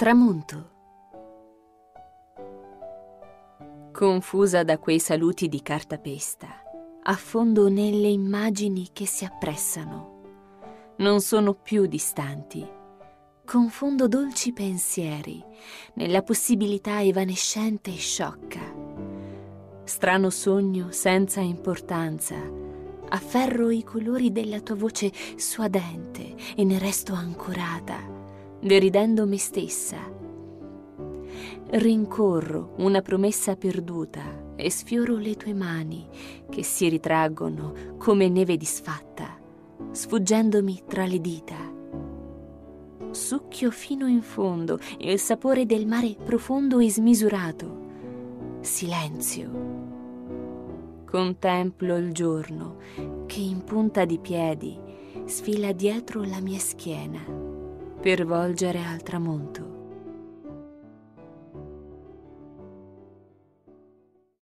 Tramonto. Confusa da quei saluti di cartapesta, affondo nelle immagini che si appressano. Non sono più distanti. Confondo dolci pensieri nella possibilità evanescente e sciocca. Strano sogno senza importanza. Afferro i colori della tua voce suadente e ne resto ancorata, deridendo me stessa. Rincorro una promessa perduta e sfioro le tue mani che si ritraggono come neve disfatta, sfuggendomi tra le dita. Succhio fino in fondo il sapore del mare profondo e smisurato. Silenzio. Contemplo il giorno che in punta di piedi sfila dietro la mia schiena per volgere al tramonto.